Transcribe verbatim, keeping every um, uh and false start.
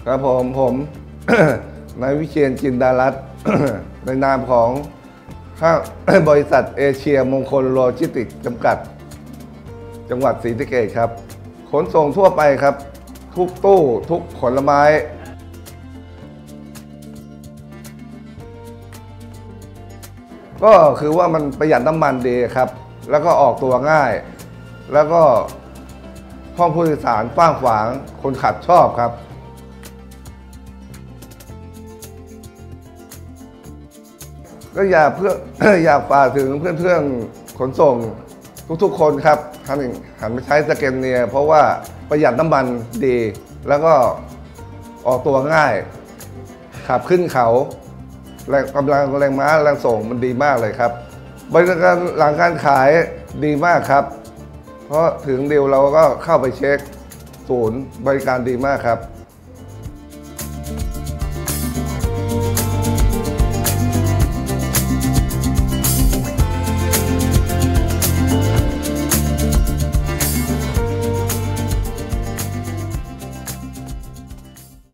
ครับผมผม นายวิเชียรจินดารัตน์ ในนามของห้างบริษัทเอเชียมงคลโลจิสติกส์จำกัด จังหวัดศรีสะเกษครับขนส่งทั่วไปครับ ทุกตู้ทุกผลไม้ก็คือว่ามันประหยัดน้ำมันดีครับแล้วก็ออกตัวง่ายแล้วก็ห้องผู้โดยสารกว้างขวางคนขับชอบครับก็อยากเพื่อ อยากฝากถึงเพื่อนๆขนส่งทุกๆคนครับหันหันไปใช้สแกนเนียเพราะว่าประหยัดน้ำมันดีแล้วก็ออกตัวง่ายขับขึ้นเขาแรงกำลังแรงม้าแรงส่งมันดีมากเลยครับบริการหลังการขายดีมากครับเพราะถึงเดียวเราก็เข้าไปเช็คศูนย์บริการดีมากครับ